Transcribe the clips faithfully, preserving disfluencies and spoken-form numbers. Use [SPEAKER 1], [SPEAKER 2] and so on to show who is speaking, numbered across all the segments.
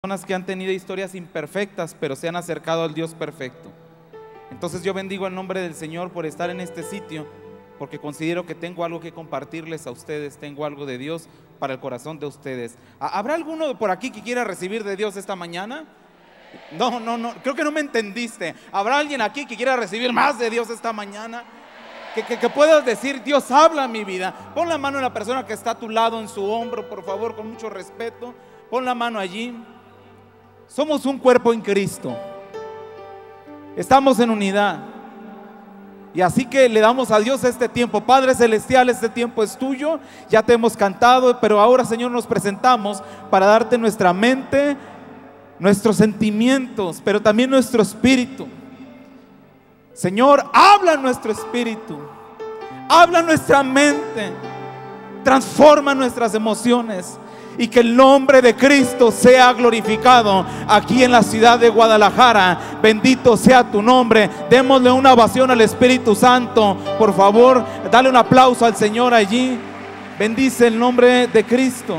[SPEAKER 1] Personas que han tenido historias imperfectas, pero se han acercado al Dios perfecto. Entonces yo bendigo el nombre del Señor por estar en este sitio, porque considero que tengo algo que compartirles a ustedes, tengo algo de Dios para el corazón de ustedes. ¿Habrá alguno por aquí que quiera recibir de Dios esta mañana? No, no, no, creo que no me entendiste. ¿Habrá alguien aquí que quiera recibir más de Dios esta mañana? Que, que, que puedas decir: Dios, habla en mi vida. Pon la mano en la persona que está a tu lado, en su hombro, por favor, con mucho respeto. Pon la mano allí. Somos un cuerpo en Cristo. Estamos en unidad. Y así que le damos a Dios este tiempo. Padre Celestial, este tiempo es tuyo. Ya te hemos cantado, pero ahora, Señor, nos presentamos para darte nuestra mente, nuestros sentimientos, pero también nuestro espíritu. Señor, habla nuestro espíritu, habla nuestra mente, transforma nuestras emociones. Y que el nombre de Cristo sea glorificado aquí en la ciudad de Guadalajara. Bendito sea tu nombre. Démosle una ovación al Espíritu Santo. Por favor, dale un aplauso al Señor allí. Bendice el nombre de Cristo.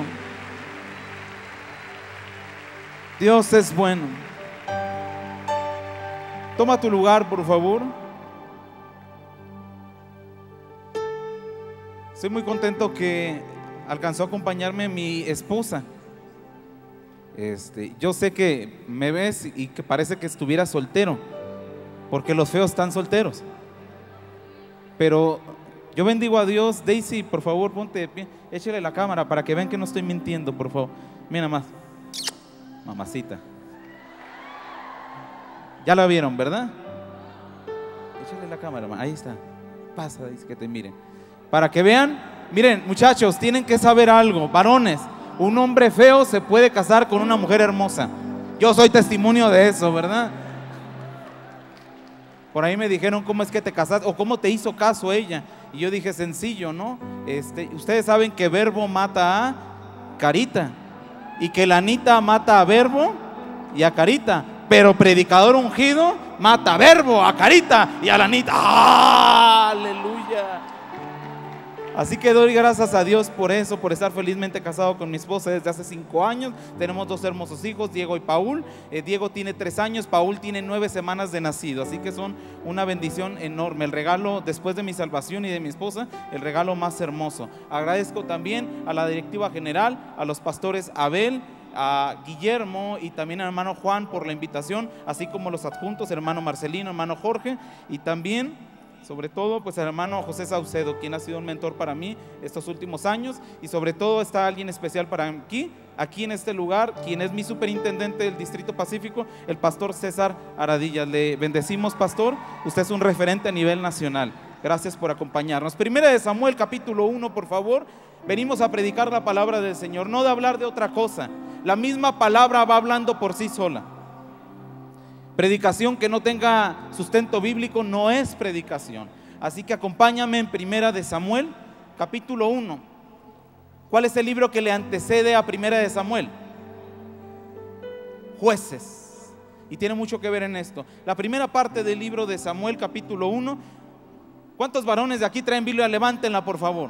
[SPEAKER 1] Dios es bueno. Toma tu lugar, por favor. Estoy muy contento que alcanzó a acompañarme mi esposa. Este, yo sé que me ves y que parece que estuviera soltero, porque los feos están solteros. Pero yo bendigo a Dios. Daisy, por favor, ponte de pie. Échale la cámara para que vean que no estoy mintiendo, por favor. Mira más, mamacita. Ya la vieron, ¿verdad? Échale la cámara, ahí está. Pasa, Daisy, que te miren, para que vean. Miren, muchachos, tienen que saber algo. Varones, un hombre feo se puede casar con una mujer hermosa. Yo soy testimonio de eso, ¿verdad? Por ahí me dijeron: ¿cómo es que te casaste? O ¿cómo te hizo caso ella? Y yo dije: sencillo, ¿no? Este, ustedes saben que Verbo mata a Carita, y que la Anita mata a Verbo y a Carita, pero predicador ungido mata a Verbo, a Carita y a la Anita. ¡Ah! ¡Aleluya! Así que doy gracias a Dios por eso, por estar felizmente casado con mi esposa desde hace cinco años. Tenemos dos hermosos hijos, Diego y Paul. eh, Diego tiene tres años, Paul tiene nueve semanas de nacido. Así que son una bendición enorme. El regalo después de mi salvación y de mi esposa, el regalo más hermoso. Agradezco también a la directiva general, a los pastores Abel, a Guillermo y también al hermano Juan por la invitación, así como los adjuntos, hermano Marcelino, hermano Jorge, y también, sobre todo, pues el hermano José Saucedo, quien ha sido un mentor para mí estos últimos años. Y sobre todo está alguien especial para aquí, aquí en este lugar, quien es mi superintendente del Distrito Pacífico, el pastor César Aradilla. Le bendecimos, pastor, usted es un referente a nivel nacional. Gracias por acompañarnos. Primera de Samuel, capítulo uno, por favor. Venimos a predicar la palabra del Señor, no de hablar de otra cosa. La misma palabra va hablando por sí sola. Predicación que no tenga sustento bíblico no es predicación. Así que acompáñame en Primera de Samuel, capítulo uno. ¿Cuál es el libro que le antecede a Primera de Samuel? Jueces. Y tiene mucho que ver en esto. La primera parte del libro de Samuel, capítulo uno. ¿Cuántos varones de aquí traen Biblia? Levántenla, por favor.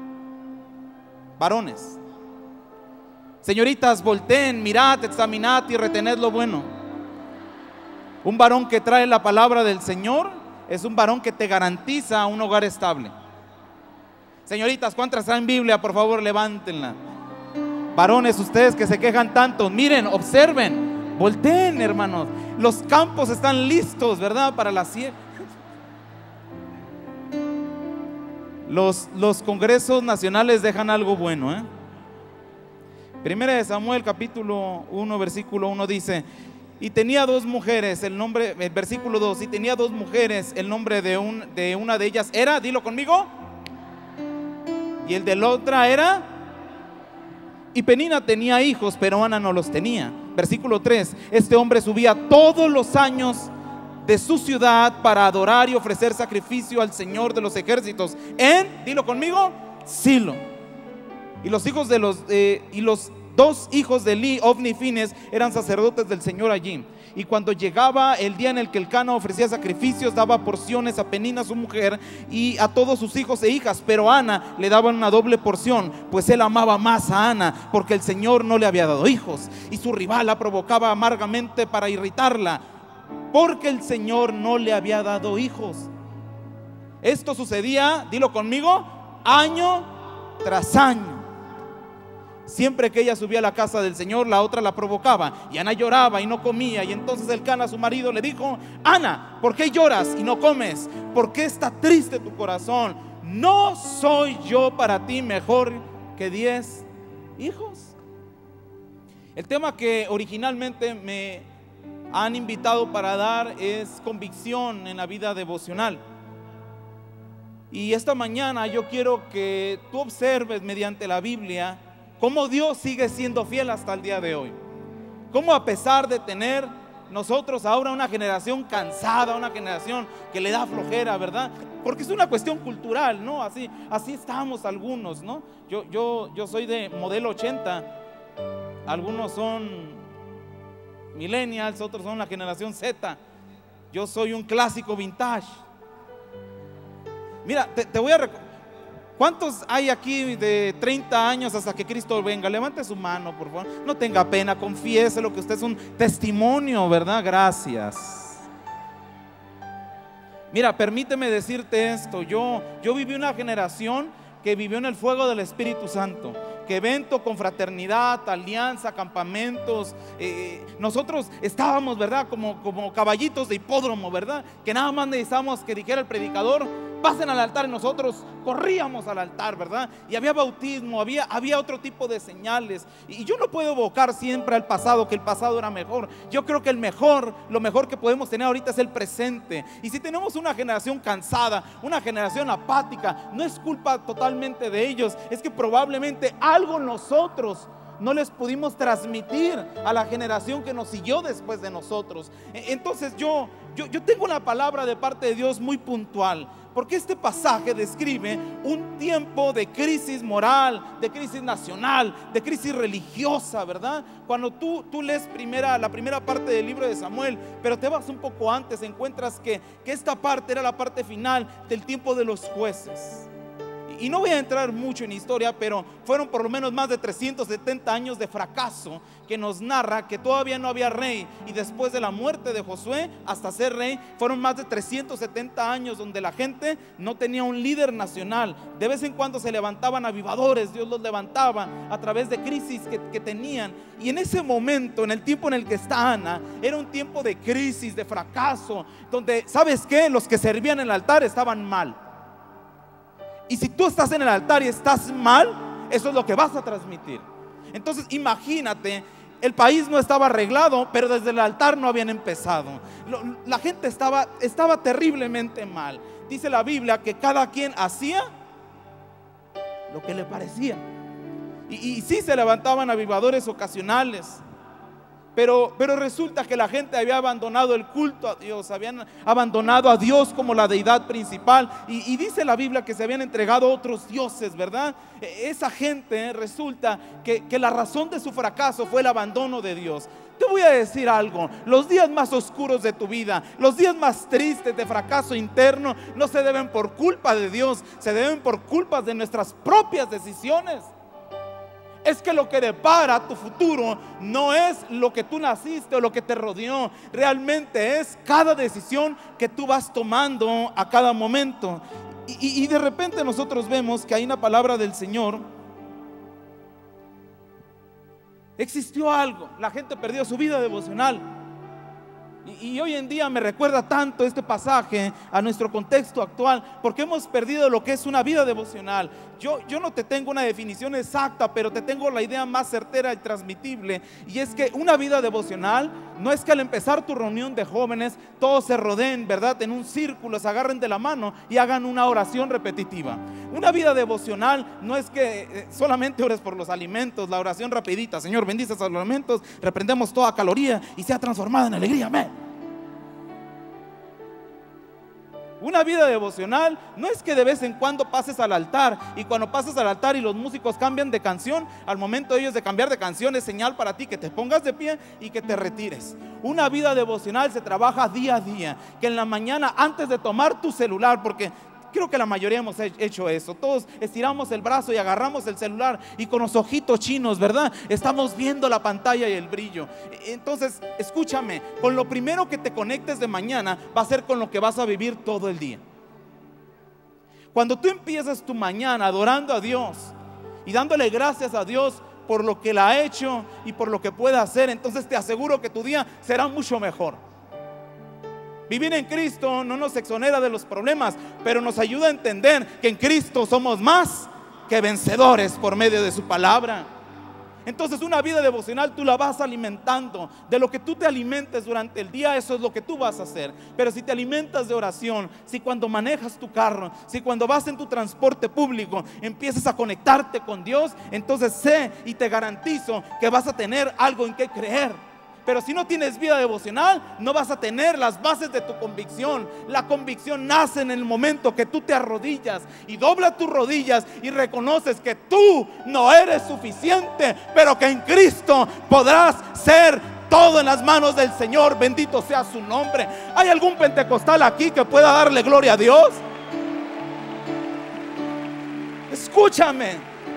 [SPEAKER 1] Varones. Señoritas, volteen, mirad, examinad y retened lo bueno. Un varón que trae la palabra del Señor es un varón que te garantiza un hogar estable. Señoritas, ¿cuántas traen Biblia? Por favor, levántenla. Varones, ustedes que se quejan tanto, miren, observen, volteen, hermanos. Los campos están listos, ¿verdad? Para la siembra. Los, los congresos nacionales dejan algo bueno, ¿eh? Primera de Samuel, capítulo uno, versículo uno dice: y tenía dos mujeres, el nombre, el versículo dos, y tenía dos mujeres, el nombre de, un, de una de ellas era, dilo conmigo, y el de la otra era, y Penina tenía hijos, pero Ana no los tenía. Versículo tres, este hombre subía todos los años de su ciudad para adorar y ofrecer sacrificio al Señor de los ejércitos en, dilo conmigo, Silo. Y los hijos de los, eh, y los Dos hijos de Eli, Ofni y Fines, eran sacerdotes del Señor allí. Y cuando llegaba el día en el que Elcana ofrecía sacrificios, daba porciones a Penina su mujer y a todos sus hijos e hijas. Pero a Ana le daban una doble porción, pues él amaba más a Ana, porque el Señor no le había dado hijos. Y su rival la provocaba amargamente para irritarla, porque el Señor no le había dado hijos. Esto sucedía, dilo conmigo, año tras año. Siempre que ella subía a la casa del Señor, la otra la provocaba, y Ana lloraba y no comía. Y entonces Elcana, su marido, le dijo: Ana, ¿por qué lloras y no comes? ¿Por qué está triste tu corazón? ¿No soy yo para ti mejor que diez hijos? El tema que originalmente me han invitado para dar es convicción en la vida devocional. Y esta mañana yo quiero que tú observes mediante la Biblia cómo Dios sigue siendo fiel hasta el día de hoy. Cómo, a pesar de tener nosotros ahora una generación cansada, una generación que le da flojera, ¿verdad? Porque es una cuestión cultural, ¿no? Así, así estamos algunos, ¿no? Yo, yo, yo soy de modelo ochenta. Algunos son millennials, otros son la generación Z. Yo soy un clásico vintage. Mira, te, te voy a recordar. ¿Cuántos hay aquí de treinta años hasta que Cristo venga? Levante su mano, por favor. No tenga pena, confiese lo que usted es un testimonio, ¿verdad? Gracias. Mira, permíteme decirte esto. Yo, yo viví una generación que vivió en el fuego del Espíritu Santo. Que evento, confraternidad, alianza, campamentos, eh, nosotros estábamos, ¿verdad? Como, como caballitos de hipódromo, ¿verdad? Que nada más necesitábamos que dijera el predicador: pasen al altar, y nosotros corríamos al altar, ¿verdad? Y había bautismo, había, había otro tipo de señales. Y yo no puedo evocar siempre al pasado, que el pasado era mejor. Yo creo que el mejor, lo mejor que podemos tener ahorita es el presente. Y si tenemos una generación cansada, una generación apática, no es culpa totalmente de ellos, es que probablemente algo nosotros no les pudimos transmitir a la generación que nos siguió después de nosotros. Entonces yo, yo, yo tengo una palabra de parte de Dios muy puntual, porque este pasaje describe un tiempo de crisis moral, de crisis nacional, de crisis religiosa, ¿verdad? Cuando tú, tú lees primera, la primera parte del libro de Samuel, pero te vas un poco antes, encuentras que, que esta parte era la parte final del tiempo de los jueces. Y no voy a entrar mucho en historia, pero fueron por lo menos más de trescientos setenta años de fracaso que nos narra que todavía no había rey. Y después de la muerte de Josué hasta ser rey, fueron más de trescientos setenta años donde la gente no tenía un líder nacional. De vez en cuando se levantaban avivadores, Dios los levantaba a través de crisis que, que tenían. Y en ese momento, en el tiempo en el que está Ana, era un tiempo de crisis, de fracaso, donde, ¿sabes qué? Los que servían en el altar estaban mal. Y si tú estás en el altar y estás mal, eso es lo que vas a transmitir. Entonces imagínate, el país no estaba arreglado, pero desde el altar no habían empezado. La gente estaba, estaba terriblemente mal. Dice la Biblia que cada quien hacía lo que le parecía. Y, y sí se levantaban avivadores ocasionales. Pero, pero resulta que la gente había abandonado el culto a Dios, habían abandonado a Dios como la deidad principal. Y, y dice la Biblia que se habían entregado a otros dioses, ¿verdad? Esa gente resulta que, que la razón de su fracaso fue el abandono de Dios. Te voy a decir algo: los días más oscuros de tu vida, los días más tristes de fracaso interno, no se deben por culpa de Dios, se deben por culpa de nuestras propias decisiones. Es que lo que depara tu futuro no es lo que tú naciste o lo que te rodeó. Realmente es cada decisión que tú vas tomando a cada momento. Y, y, y de repente nosotros vemos que hay una palabra del Señor. Existió algo, la gente perdió su vida devocional. Y, y hoy en día me recuerda tanto este pasaje a nuestro contexto actual, porque hemos perdido lo que es una vida devocional. Yo, yo no te tengo una definición exacta, pero te tengo la idea más certera y transmitible. Y es que una vida devocional no es que al empezar tu reunión de jóvenes todos se rodeen, ¿verdad?, en un círculo, se agarren de la mano y hagan una oración repetitiva. Una vida devocional no es que solamente ores por los alimentos, la oración rapidita: Señor, bendice esos alimentos, reprendemos toda caloría y sea transformada en alegría, amén. Una vida devocional no es que de vez en cuando pases al altar, y cuando pases al altar y los músicos cambian de canción, al momento de ellos de cambiar de canción es señal para ti que te pongas de pie y que te retires. Una vida devocional se trabaja día a día, que en la mañana antes de tomar tu celular, porque creo que la mayoría hemos hecho eso, todos estiramos el brazo y agarramos el celular y con los ojitos chinos, ¿verdad? Estamos viendo la pantalla y el brillo. Entonces, escúchame, con lo primero que te conectes de mañana va a ser con lo que vas a vivir todo el día. Cuando tú empiezas tu mañana adorando a Dios y dándole gracias a Dios por lo que Él ha hecho y por lo que puede hacer, entonces te aseguro que tu día será mucho mejor. Vivir en Cristo no nos exonera de los problemas, pero nos ayuda a entender que en Cristo somos más que vencedores por medio de su palabra. Entonces, una vida devocional tú la vas alimentando. De lo que tú te alimentes durante el día, eso es lo que tú vas a hacer. Pero si te alimentas de oración, si cuando manejas tu carro, si cuando vas en tu transporte público empiezas a conectarte con Dios, entonces sé y te garantizo que vas a tener algo en qué creer. Pero si no tienes vida devocional, no vas a tener las bases de tu convicción. La convicción nace en el momento que tú te arrodillas y doblas tus rodillas y reconoces que tú no eres suficiente, pero que en Cristo podrás ser todo en las manos del Señor. Bendito sea su nombre. ¿Hay algún pentecostal aquí que pueda darle gloria a Dios? Escúchame.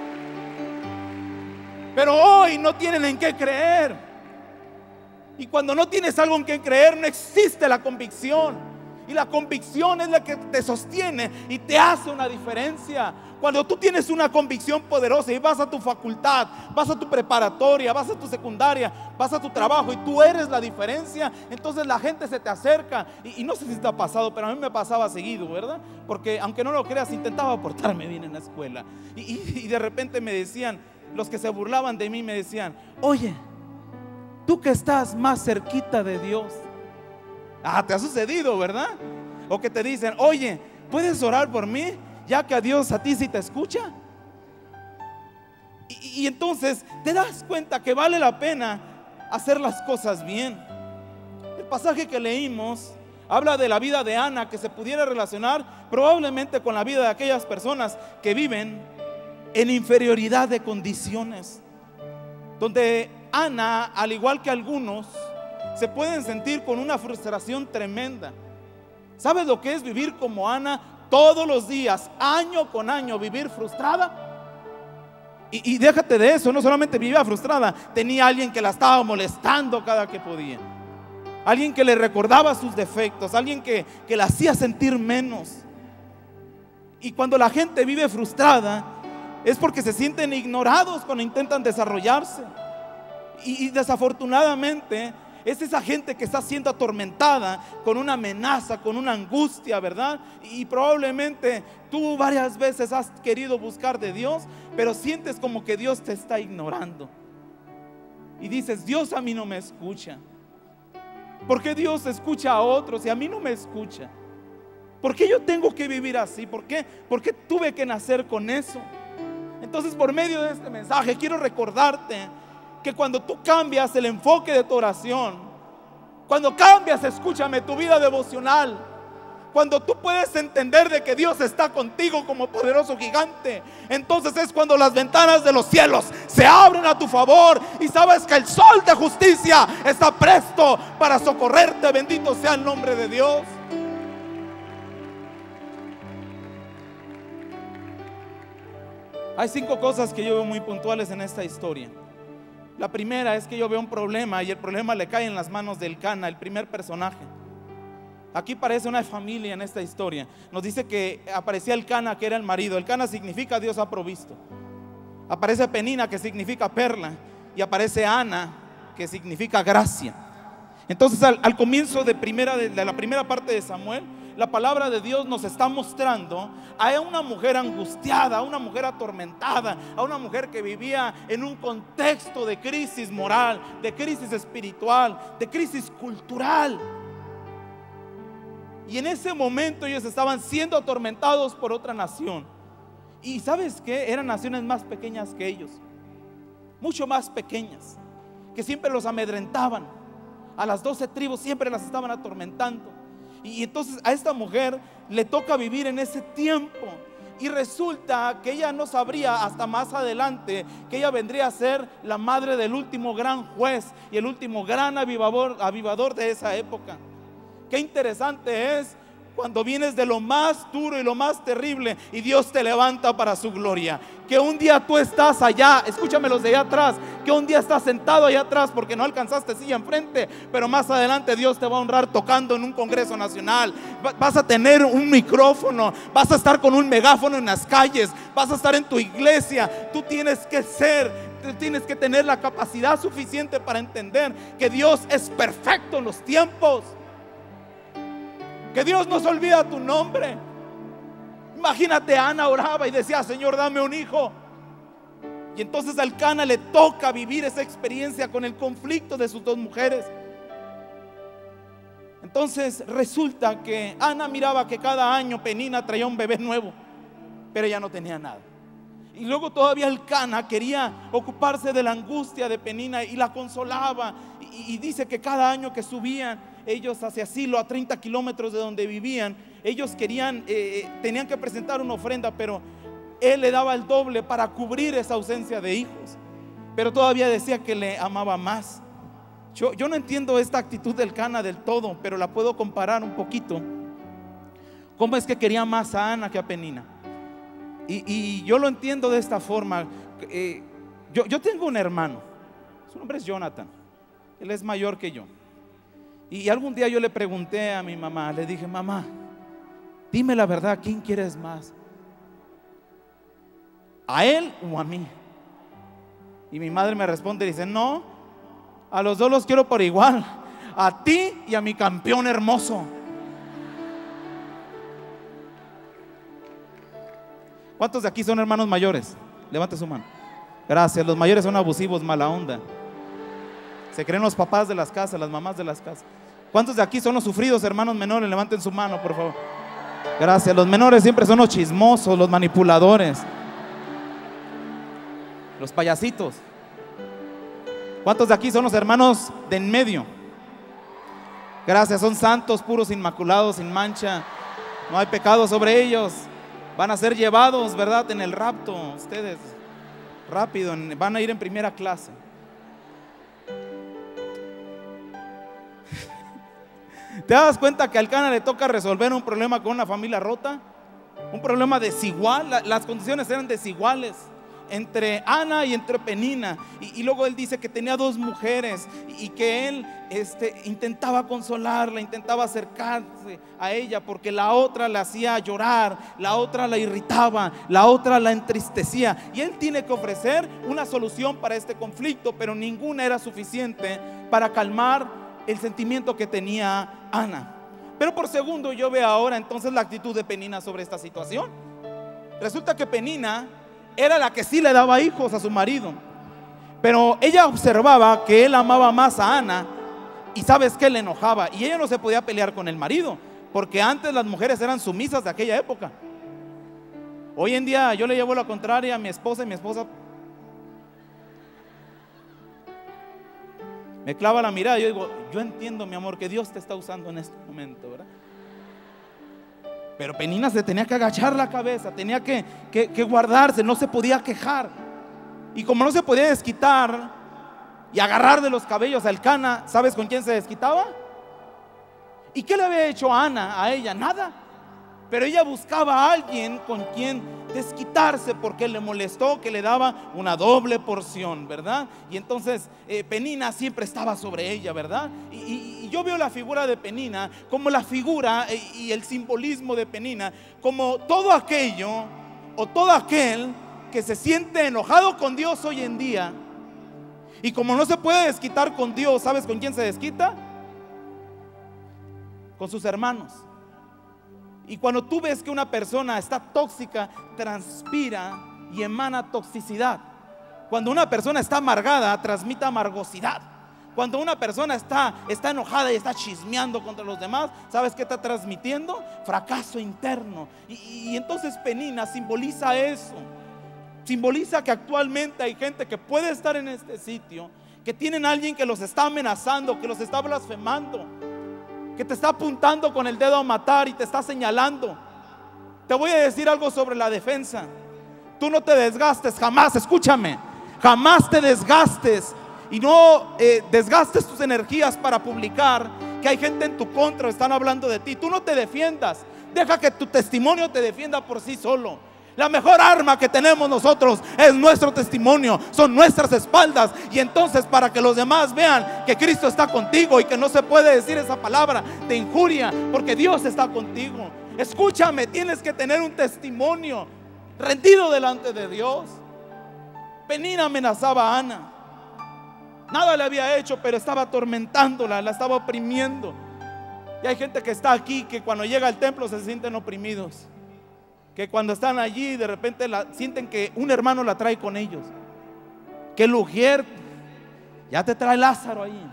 [SPEAKER 1] Pero hoy no tienen en qué creer. Y cuando no tienes algo en que creer, no existe la convicción. Y la convicción es la que te sostiene y te hace una diferencia. Cuando tú tienes una convicción poderosa y vas a tu facultad, vas a tu preparatoria, vas a tu secundaria, vas a tu trabajo y tú eres la diferencia, entonces la gente se te acerca. Y, y no sé si te ha pasado, pero a mí me pasaba seguido, ¿verdad? Porque aunque no lo creas, intentaba portarme bien en la escuela. Y, y, y de repente me decían, los que se burlaban de mí me decían: oye, tú que estás más cerquita de Dios. Ah, te ha sucedido, ¿verdad? O que te dicen: oye, ¿puedes orar por mí? Ya que a Dios a ti sí te escucha. Y, y entonces te das cuenta que vale la pena hacer las cosas bien. El pasaje que leímos habla de la vida de Ana, que se pudiera relacionar probablemente con la vida de aquellas personas que viven en inferioridad de condiciones, donde Ana, al igual que algunos, se pueden sentir con una frustración tremenda. ¿Sabes lo que es vivir como Ana? Todos los días, año con año, vivir frustrada. Y, y déjate de eso, no solamente vivía frustrada, tenía alguien que la estaba molestando cada que podía. Alguien que le recordaba sus defectos, alguien que, que la hacía sentir menos. Y cuando la gente vive frustrada, es porque se sienten ignorados cuando intentan desarrollarse. Y, y desafortunadamente es esa gente que está siendo atormentada con una amenaza, con una angustia, ¿verdad? Y probablemente tú varias veces has querido buscar de Dios, pero sientes como que Dios te está ignorando. Y dices: Dios a mí no me escucha. ¿Por qué Dios escucha a otros y a mí no me escucha? ¿Por qué yo tengo que vivir así? ¿Por qué? ¿Por qué tuve que nacer con eso? Entonces, por medio de este mensaje quiero recordarte que cuando tú cambias el enfoque de tu oración, cuando cambias, escúchame, tu vida devocional, cuando tú puedes entender de que Dios está contigo como poderoso gigante, entonces es cuando las ventanas de los cielos se abren a tu favor y sabes que el sol de justicia está presto para socorrerte. Bendito sea el nombre de Dios. Hay cinco cosas que yo veo muy puntuales en esta historia. La primera es que yo veo un problema y el problema le cae en las manos de Elcana, el primer personaje. Aquí parece una familia en esta historia. Nos dice que aparecía Elcana, que era el marido. Elcana significa Dios ha provisto. Aparece Penina, que significa perla. Y aparece Ana, que significa gracia. Entonces al, al comienzo de, primera, de, de la primera parte de Samuel, la palabra de Dios nos está mostrando a una mujer angustiada, a una mujer atormentada, a una mujer que vivía en un contexto de crisis moral, de crisis espiritual, de crisis cultural. Y en ese momento ellos estaban siendo atormentados por otra nación. Y ¿sabes qué? Eran naciones más pequeñas que ellos, mucho más pequeñas, que siempre los amedrentaban. A las doce tribus siempre las estaban atormentando. Y entonces a esta mujer le toca vivir en ese tiempo. Y resulta que ella no sabría hasta más adelante que ella vendría a ser la madre del último gran juez y el último gran avivador, avivador de esa época. Qué interesante es cuando vienes de lo más duro y lo más terrible y Dios te levanta para su gloria. Que un día tú estás allá, escúchame los de allá atrás, que un día estás sentado allá atrás porque no alcanzaste silla enfrente, pero más adelante Dios te va a honrar tocando en un congreso nacional. Vas a tener un micrófono, vas a estar con un megáfono en las calles, vas a estar en tu iglesia. Tú tienes que ser, tú tienes que tener la capacidad suficiente para entender que Dios es perfecto en los tiempos, que Dios no se olvida tu nombre. Imagínate, Ana oraba y decía: Señor, dame un hijo. Y entonces a Elcana le toca vivir esa experiencia con el conflicto de sus dos mujeres. Entonces resulta que Ana miraba que cada año Penina traía un bebé nuevo, pero ella no tenía nada. Y luego todavía Elcana quería ocuparse de la angustia de Penina y la consolaba. Y, y dice que cada año que subían ellos hacia Silo, a treinta kilómetros de donde vivían, ellos querían, eh, tenían que presentar una ofrenda, pero él le daba el doble para cubrir esa ausencia de hijos. Pero todavía decía que le amaba más. Yo, yo no entiendo esta actitud del Elcana del todo, pero la puedo comparar un poquito. ¿Cómo es que quería más a Ana que a Penina? Y, y yo lo entiendo de esta forma. eh, yo, yo tengo un hermano, su nombre es Jonathan, él es mayor que yo. Y algún día yo le pregunté a mi mamá, le dije: mamá, dime la verdad, ¿quién quieres más? ¿A él o a mí? Y mi madre me responde y dice: no, a los dos los quiero por igual, a ti y a mi campeón hermoso. ¿Cuántos de aquí son hermanos mayores? Levante su mano. Gracias, los mayores son abusivos, mala onda. Se creen los papás de las casas, las mamás de las casas. ¿Cuántos de aquí son los sufridos hermanos menores? Levanten su mano, por favor. Gracias, los menores siempre son los chismosos, los manipuladores, los payasitos. ¿Cuántos de aquí son los hermanos de en medio? Gracias, son santos, puros, inmaculados, sin mancha. No hay pecado sobre ellos. Van a ser llevados, ¿verdad?, en el rapto. Ustedes, rápido, van a ir en primera clase. ¿Te das cuenta que a Elcana le toca resolver un problema con una familia rota? Un problema desigual. Las condiciones eran desiguales entre Ana y entre Penina. Y, y luego él dice que tenía dos mujeres y, y que él este, intentaba consolarla, intentaba acercarse a ella, porque la otra la hacía llorar, la otra la irritaba, la otra la entristecía. Y él tiene que ofrecer una solución para este conflicto, pero ninguna era suficiente para calmar el sentimiento que tenía Ana. Pero por segundo yo veo ahora entonces la actitud de Penina sobre esta situación. Resulta que Penina era la que sí le daba hijos a su marido, pero ella observaba que él amaba más a Ana. Y sabes que le enojaba, y ella no se podía pelear con el marido, porque antes las mujeres eran sumisas de aquella época. Hoy en día yo le llevo la contraria a mi esposa, y mi esposa me clava la mirada. Yo digo: yo entiendo, mi amor, que Dios te está usando en este momento, ¿verdad? Pero Penina se tenía que agachar la cabeza, tenía que, que, que guardarse, no se podía quejar. Y como no se podía desquitar y agarrar de los cabellos a Elcana, ¿sabes con quién se desquitaba? ¿Y qué le había hecho a Ana a ella? Nada. Pero ella buscaba a alguien con quien desquitarse, porque le molestó que le daba una doble porción, ¿verdad? Y entonces eh, Penina siempre estaba sobre ella, ¿verdad? Y, y, y yo veo la figura de Penina como la figura eh, y el simbolismo de Penina como todo aquello o todo aquel que se siente enojado con Dios hoy en día, y como no se puede desquitar con Dios, ¿sabes con quién se desquita? Con sus hermanos. Y cuando tú ves que una persona está tóxica, transpira y emana toxicidad. Cuando una persona está amargada, transmite amargosidad. Cuando una persona está, está enojada y está chismeando contra los demás, ¿sabes qué está transmitiendo? Fracaso interno. Y, y entonces Penina simboliza eso. Simboliza que actualmente hay gente que puede estar en este sitio, que tienen a alguien que los está amenazando, que los está blasfemando, que te está apuntando con el dedo a matar y te está señalando. Te voy a decir algo sobre la defensa. Tú no te desgastes jamás, escúchame, jamás te desgastes y no eh, desgastes tus energías para publicar que hay gente en tu contra, están hablando de ti. Tú no te defiendas, deja que tu testimonio te defienda por sí solo. La mejor arma que tenemos nosotros es nuestro testimonio, son nuestras espaldas. Y entonces, para que los demás vean que Cristo está contigo y que no se puede decir esa palabra de injuria, porque Dios está contigo. Escúchame, tienes que tener un testimonio rendido delante de Dios. Penina amenazaba a Ana. Nada le había hecho, pero estaba atormentándola, la estaba oprimiendo. Y hay gente que está aquí que cuando llega al templo se sienten oprimidos, que cuando están allí de repente la, sienten que un hermano la trae con ellos, que el ujier ya te trae Lázaro ahí.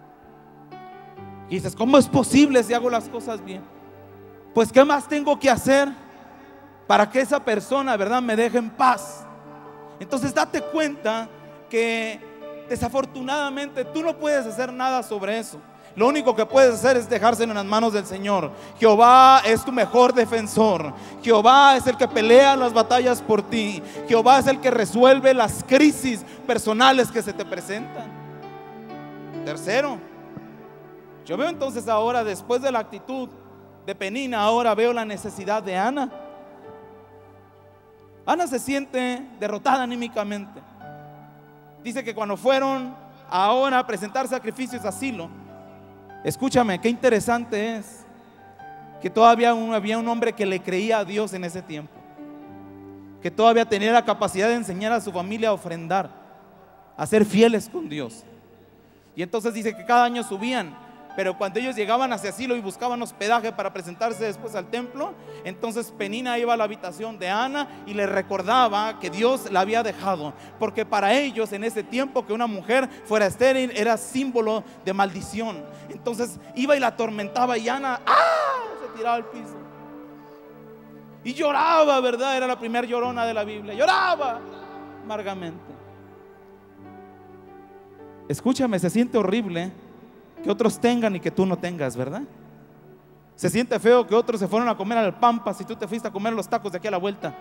[SPEAKER 1] Y dices, ¿cómo es posible si hago las cosas bien? Pues ¿qué más tengo que hacer para que esa persona, verdad, me deje en paz? Entonces date cuenta que desafortunadamente tú no puedes hacer nada sobre eso. Lo único que puedes hacer es dejárselo en las manos del Señor. Jehová es tu mejor defensor. Jehová es el que pelea las batallas por ti. Jehová es el que resuelve las crisis personales que se te presentan. Tercero, yo veo entonces ahora, después de la actitud de Penina, ahora veo la necesidad de Ana. Ana se siente derrotada anímicamente. Dice que cuando fueron ahora a presentar sacrificios a Silo, escúchame, qué interesante es que todavía un, había un hombre que le creía a Dios en ese tiempo, que todavía tenía la capacidad de enseñar a su familia a ofrendar, a ser fieles con Dios. Y entonces dice que cada año subían, pero cuando ellos llegaban hacia Silo y buscaban hospedaje para presentarse después al templo, entonces Penina iba a la habitación de Ana y le recordaba que Dios la había dejado, porque para ellos en ese tiempo que una mujer fuera estéril era símbolo de maldición. Entonces iba y la atormentaba y Ana ¡ah! se tiraba al piso y lloraba, ¿verdad? Era la primera llorona de la Biblia, lloraba amargamente. Escúchame, se siente horrible que otros tengan y que tú no tengas, ¿verdad? Se siente feo que otros se fueron a comer al Pampas y tú te fuiste a comer los tacos de aquí a la vuelta.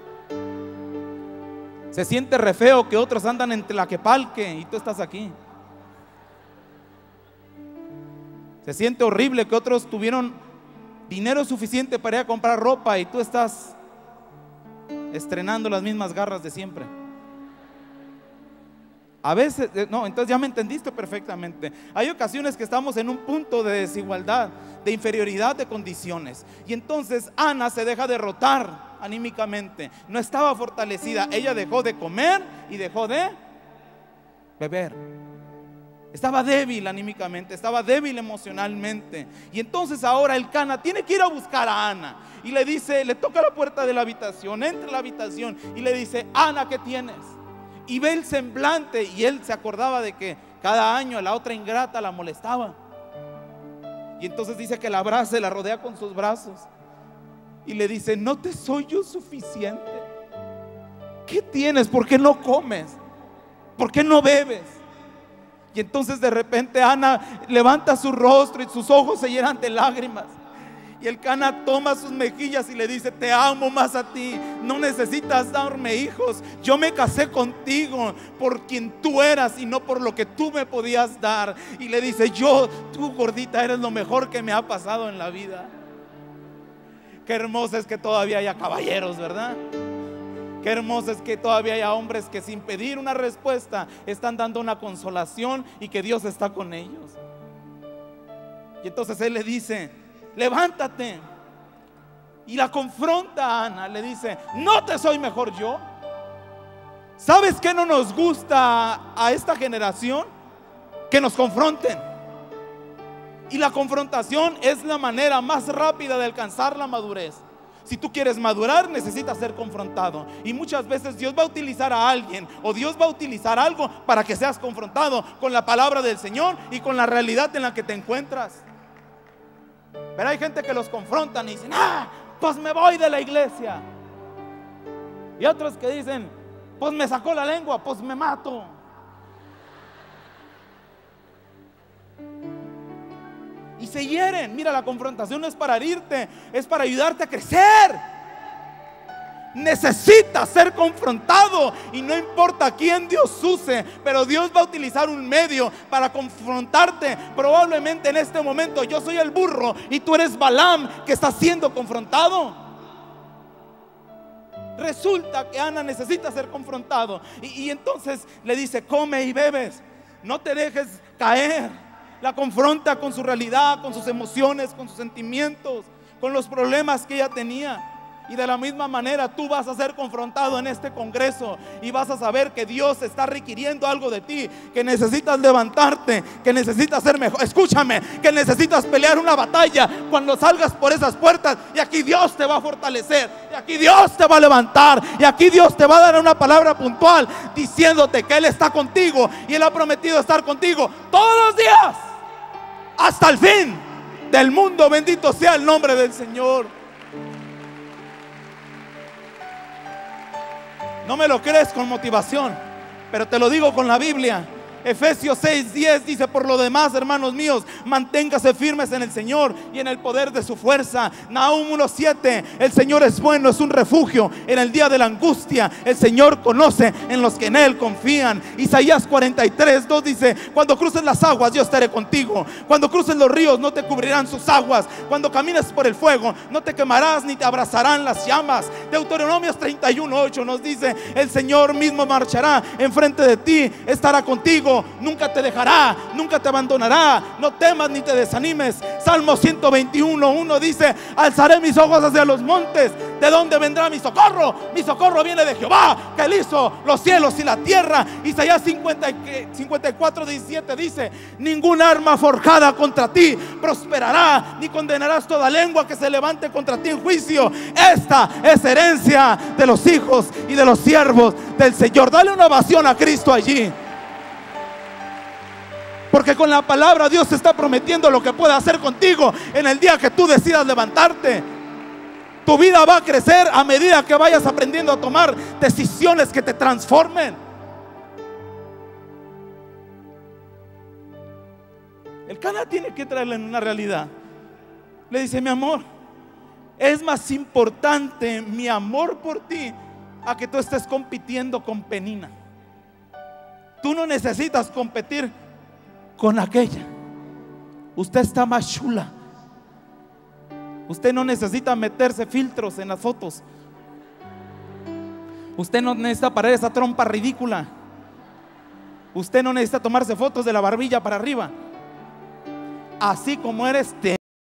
[SPEAKER 1] Se siente re feo que otros andan en Tlaquepalque y tú estás aquí. Se siente horrible que otros tuvieron dinero suficiente para ir a comprar ropa y tú estás estrenando las mismas garras de siempre. A veces, no, entonces ya me entendiste perfectamente. Hay ocasiones que estamos en un punto de desigualdad, de inferioridad de condiciones. Y entonces Ana se deja derrotar anímicamente. No estaba fortalecida. Ella dejó de comer y dejó de beber. Estaba débil anímicamente, estaba débil emocionalmente. Y entonces ahora el Cana tiene que ir a buscar a Ana. Y le dice, le toca la puerta de la habitación, entra a la habitación y le dice, Ana, ¿qué tienes? Y ve el semblante y él se acordaba de que cada año la otra ingrata la molestaba. Y entonces dice que la abraza y la rodea con sus brazos y le dice, ¿no te soy yo suficiente? ¿Qué tienes? ¿Por qué no comes? ¿Por qué no bebes? Y entonces de repente Ana levanta su rostro y sus ojos se llenan de lágrimas. Y el Cana toma sus mejillas y le dice, te amo más a ti, no necesitas darme hijos. Yo me casé contigo por quien tú eras y no por lo que tú me podías dar. Y le dice, yo, tú gordita, eres lo mejor que me ha pasado en la vida. Qué hermoso es que todavía haya caballeros, ¿verdad? Qué hermoso es que todavía haya hombres que sin pedir una respuesta están dando una consolación y que Dios está con ellos. Y entonces él le dice, levántate. Y la confronta a Ana, le dice, ¿no te soy mejor yo? ¿Sabes qué no nos gusta a esta generación? Que nos confronten. Y la confrontación es la manera más rápida de alcanzar la madurez. Si tú quieres madurar, necesitas ser confrontado. Y muchas veces Dios va a utilizar a alguien o Dios va a utilizar algo para que seas confrontado con la palabra del Señor y con la realidad en la que te encuentras. Pero hay gente que los confrontan y dicen, ah, pues me voy de la iglesia. Y otros que dicen, pues me sacó la lengua, pues me mato. Y y se hieren. Mira, la confrontación no es para herirte, es para ayudarte a crecer. Necesitas ser confrontado, y no importa quién Dios use, pero Dios va a utilizar un medio para confrontarte. Probablemente en este momento yo soy el burro y tú eres Balaam, que está siendo confrontado. Resulta que Ana necesita ser confrontado, y, y entonces le dice: come y bebes, no te dejes caer. La confronta con su realidad, con sus emociones, con sus sentimientos, con los problemas que ella tenía. Y de la misma manera tú vas a ser confrontado en este congreso, y vas a saber que Dios está requiriendo algo de ti, que necesitas levantarte, que necesitas ser mejor. Escúchame, que necesitas pelear una batalla cuando salgas por esas puertas, y aquí Dios te va a fortalecer, y aquí Dios te va a levantar, y aquí Dios te va a dar una palabra puntual diciéndote que Él está contigo, y Él ha prometido estar contigo todos los días hasta el fin del mundo. Bendito sea el nombre del Señor. No me lo crees con motivación, pero te lo digo con la Biblia. Efesios seis diez dice: por lo demás, hermanos míos, manténgase firmes en el Señor y en el poder de su fuerza. Nahum uno siete: el Señor es bueno, es un refugio en el día de la angustia. El Señor conoce en los que en Él confían. Isaías cuarenta y tres dos dice: cuando cruces las aguas, yo estaré contigo. Cuando cruces los ríos, no te cubrirán sus aguas. Cuando camines por el fuego, no te quemarás ni te abrazarán las llamas. Deuteronomio treinta y uno ocho nos dice: el Señor mismo marchará enfrente de ti, estará contigo, nunca te dejará, nunca te abandonará. No temas ni te desanimes. Salmo ciento veintiuno uno dice: alzaré mis ojos hacia los montes, ¿de dónde vendrá mi socorro? Mi socorro viene de Jehová, que Él hizo los cielos y la tierra. Isaías cincuenta y cuatro diecisiete dice: ningún arma forjada contra ti prosperará, ni condenarás toda lengua que se levante contra ti en juicio. Esta es herencia de los hijos y de los siervos del Señor. Dale una ovación a Cristo allí, porque con la palabra Dios te está prometiendo lo que puede hacer contigo en el día que tú decidas levantarte. Tu vida va a crecer a medida que vayas aprendiendo a tomar decisiones que te transformen. El Cana tiene que traerle en una realidad. Le dice: mi amor, es más importante mi amor por ti a que tú estés compitiendo con Penina. Tú no necesitas competir con aquella. Usted está más chula. Usted no necesita meterse filtros en las fotos. Usted no necesita parar esa trompa ridícula. Usted no necesita tomarse fotos de la barbilla para arriba. Así como eres, te